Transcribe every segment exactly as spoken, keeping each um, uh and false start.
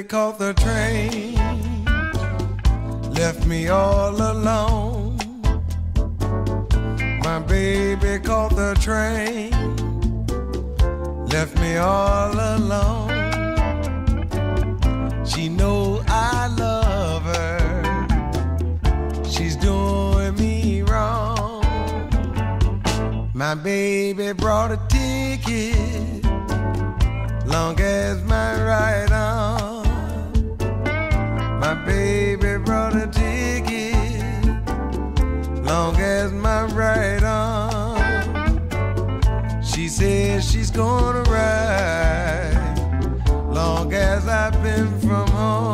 caught the train, left me all alone. My baby caught the train, left me all alone. She know I love her, she's doing me wrong. My baby brought a ticket, long as my right arm. My baby brought a ticket, long as my right arm. She says she's gonna ride, long as I've been from home.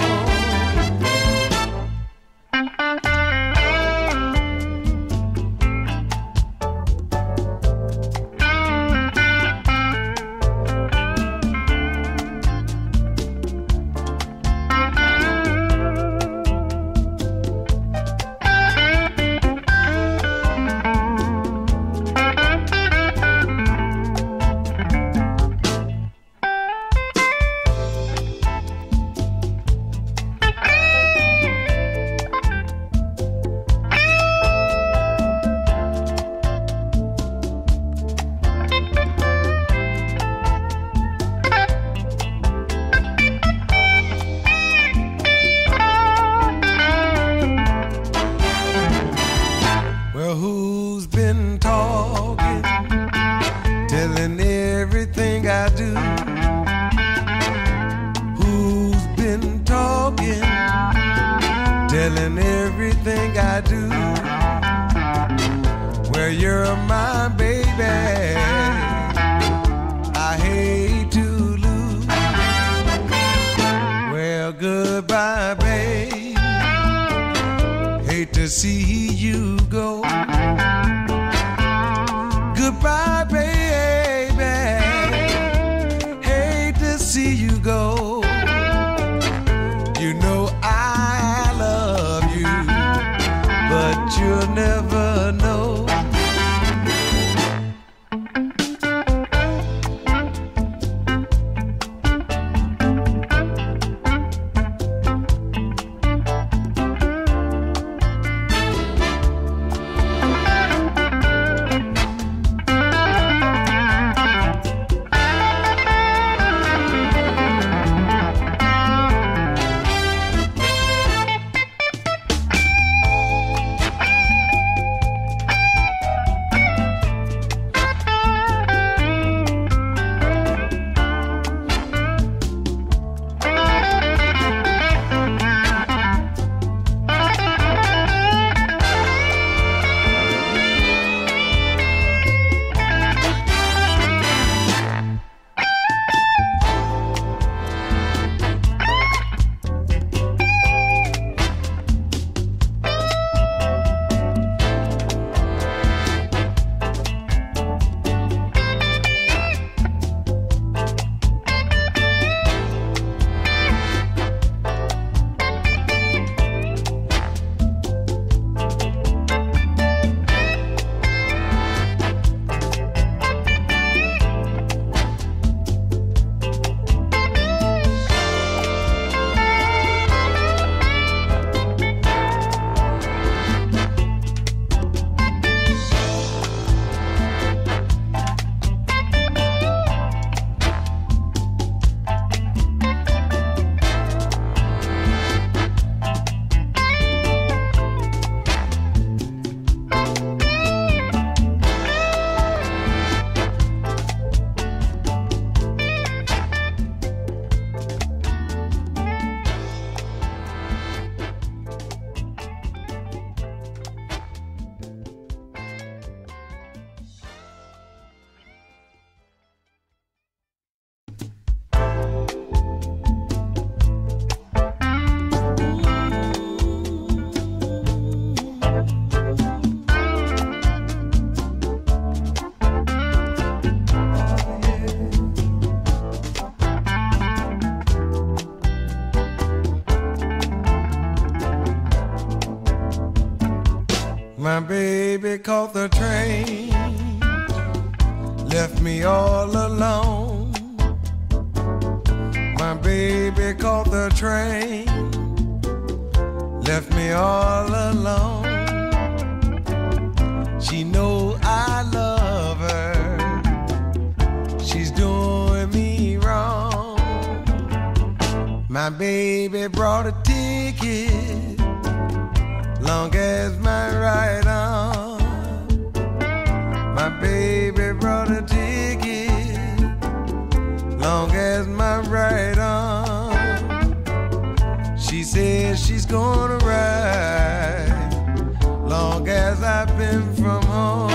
Well, who's been talking, telling everything I do? Who's been talking, telling everything I do? Well, you're my baby, I hate to lose. Well, goodbye, babe, hate to see you go. Goodbye, baby, hate to see you go. You know I love you, but you'll never know. My baby caught the train, left me all alone. My baby caught the train, left me all alone. She know I love her, she's doing me wrong. My baby brought a ticket, long as my right arm. My baby brought a ticket, long as my right arm. She says she's gonna ride, long as I've been from home.